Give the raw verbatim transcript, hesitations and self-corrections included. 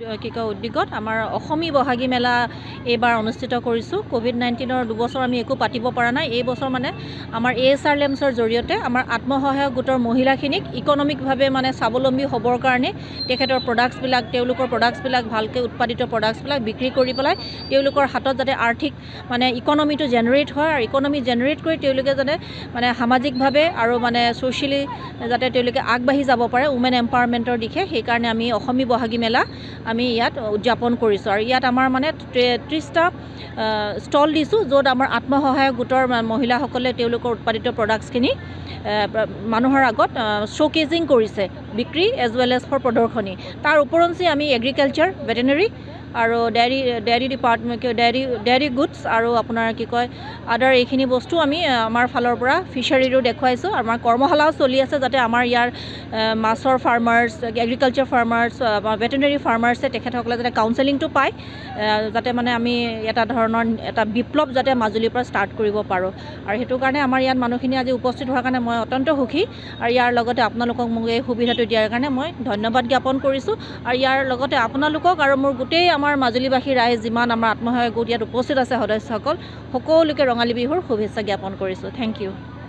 কি কয় উদ্যোগত আমাৰ অসমী বহাগী মেলা এইবাৰ অনুষ্ঠিত কৰিছোঁ। কোভিড নাইণ্টিনৰ দুবছৰ আমি একো পাতিব পৰা নাই। এই বছৰ মানে আমাৰ এ এছ আৰ লেমছৰ জৰিয়তে আমাৰ আত্মসহায়ক গোটৰ মহিলাখিনিক ইকনমিকভাৱে মানে স্বাৱলম্বী হ'বৰ কাৰণে তেখেতৰ প্ৰডাক্টছবিলাক তেওঁলোকৰ প্ৰডাক্টছবিলাক ভালকৈ উৎপাদিত প্ৰডাক্টছবিলাক বিক্ৰী কৰি পেলাই তেওঁলোকৰ হাতত যাতে আৰ্থিক মানে ইকনমিটো জেনেৰেট হয় আৰু ইকনমি জেনেৰেট কৰি তেওঁলোকে যাতে মানে সামাজিকভাৱে আৰু মানে ছ'চিয়েলি যাতে তেওঁলোকে আগবাঢ়ি যাব পাৰে উমেন এম্পাৱাৰমেণ্টৰ দিশে, সেইকাৰণে আমি অসমী বহাগী মেলা আমি ইয়াত উদযাপন কৰিছোঁ। আৰু ইয়াত আমাৰ মানে ত্ৰিছটা ষ্টল দিছোঁ, য'ত আমাৰ আত্মসহায়ক গোটৰ মহিলাসকলে তেওঁলোকৰ উৎপাদিত প্ৰডাক্টছখিনি মানুহৰ আগত শ্ব'কেজিং কৰিছে, বিক্ৰী এজ ৱেল এজ ফৰ প্ৰদৰ্শনী। তাৰ ওপৰঞ্চি আমি এগ্ৰিকালচাৰ, ভেটেনেৰী আৰু dairy dairy department dairy dairy goods আৰু আপোনাৰ কি কয় আদাৰ এইখিনি বস্তু আমি আমাৰ ফালৰ পৰা ফিচাৰীৰো দেখুৱাইছোঁ। আমাৰ কৰ্মশালাও চলি আছে যাতে আমাৰ ইয়াৰ মাছৰ ফাৰ্মাৰ্ছ, এগ্ৰিকালচাৰ ফাৰ্মাৰ্ছ, ভেটেনেৰী ফাৰ্মাৰ্ছে তেখেতসকলে যাতে কাউন্সেলিংটো পায়, যাতে মানে আমি এটা ধৰণৰ এটা বিপ্লৱ যাতে মাজুলীৰ পৰা ষ্টাৰ্ট কৰিব পাৰোঁ। আৰু সেইটো কাৰণে আমাৰ ইয়াত মানুহখিনি আজি উপস্থিত হোৱাৰ কাৰণে মই অত্যন্ত সুখী। আৰু ইয়াৰ লগতে আপোনালোকক মোক এই সুবিধাটো দিয়াৰ কাৰণে মই ধন্যবাদ জ্ঞাপন কৰিছোঁ। আৰু ইয়াৰ লগতে আপোনালোকক আৰু মোৰ গোটেই আমাৰ মাজুলীবাসী ৰাইজ যিমান আমাৰ আত্মসহায়ক গোট ইয়াত উপস্থিত আছে সদস্যসকল সকলোকে ৰঙালী বিহুৰ শুভেচ্ছা জ্ঞাপন কৰিছোঁ। Thank U.